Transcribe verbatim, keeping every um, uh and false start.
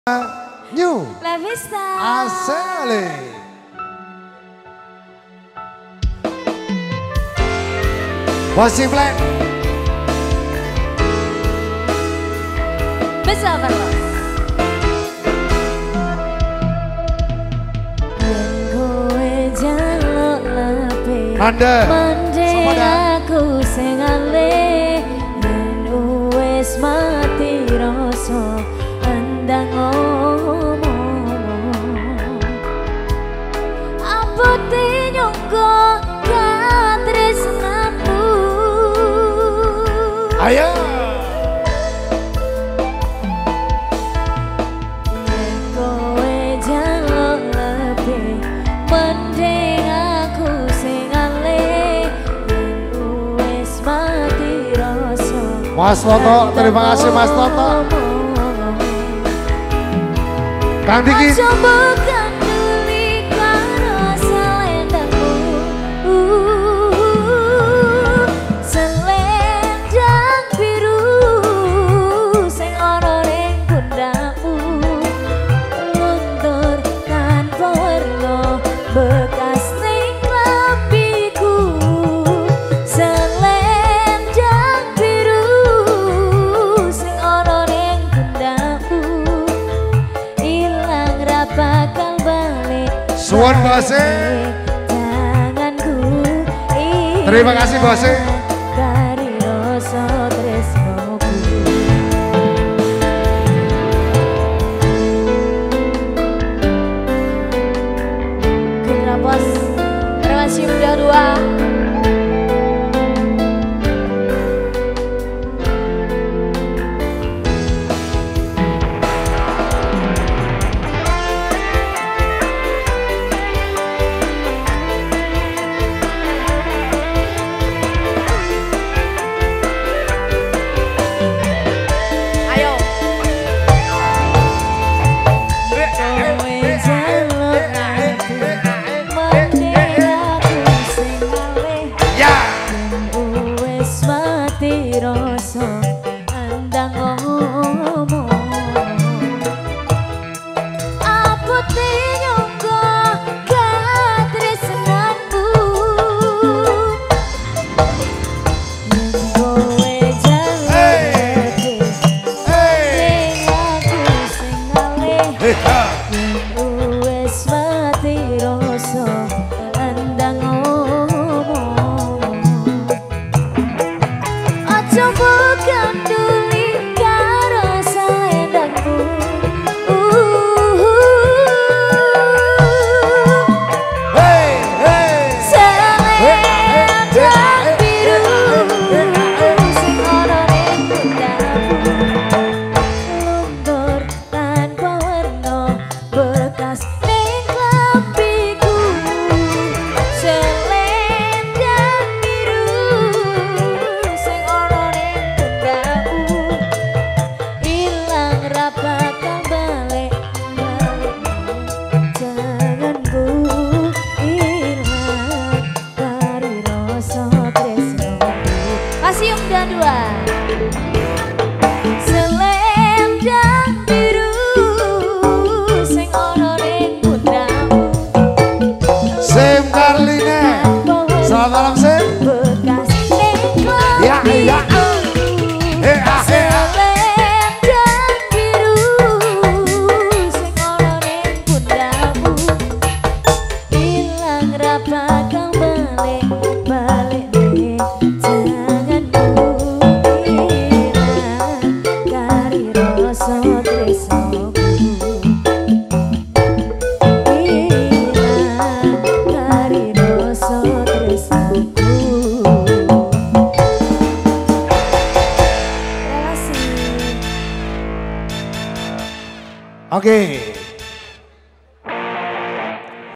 New La Vista Asale. Washing Plan Besar Carlos. Anda aku sing ale yen wis mati rasa andang ngomong abote nyongko katresnanmu ayo Mas Toto, terima kasih Mas Toto. Kang Diki. Selendang biru sing ana ning pundakmu luntur tanpa warna bekas ning lampiku. Selendang biru sing ana ning pundakmu ilang ra bakal balik. Suwun Bose. Terima kasih Bose. Dari rasa tresnoku. Putra Bos, terima kasih udah dua. Rasa andang ngomong apa nyongko katresnanmu yen kowe jalan ning aku sing aleh yen wis mati rasa andang bukan duli karo selendangmu Hey, hey. Selendang biru sing ana ning pundakmu luntur tanpa warna bekas ning lampiku. Selendang biru sing ana bakal balik balik janganku hilang dari rasa tresnoku. Kasih Om Dadua. Selendang biru sing ana ning pundakmu Sim Karline. Selamat malam Sim. bekas ning Ya ya. Eh ah eh ah. Bakal balik balik nih janganku hilang dari rasa tresnoku hilang dari rasa tresnoku. Terima kasih. Oke.